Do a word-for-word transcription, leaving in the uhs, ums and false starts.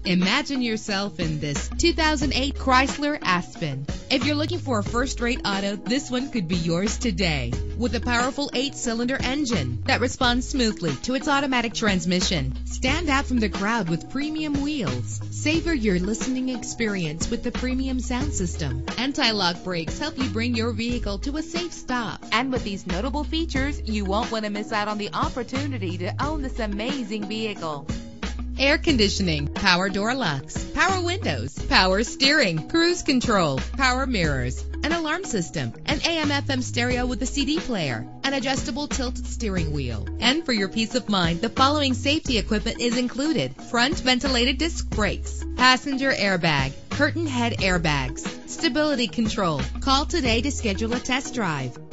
Imagine yourself in this two thousand eight Chrysler Aspen. If you're looking for a first-rate auto, this one could be yours today. With a powerful eight-cylinder engine that responds smoothly to its automatic transmission. Stand out from the crowd with premium wheels. Savor your listening experience with the premium sound system. Anti-lock brakes help you bring your vehicle to a safe stop. And with these notable features, you won't want to miss out on the opportunity to own this amazing vehicle. Air conditioning, power door locks, power windows, power steering, cruise control, power mirrors, an alarm system, an A M F M stereo with a C D player, an adjustable tilt steering wheel. And for your peace of mind, the following safety equipment is included: front ventilated disc brakes, passenger airbag, curtain head airbags, stability control. Call today to schedule a test drive.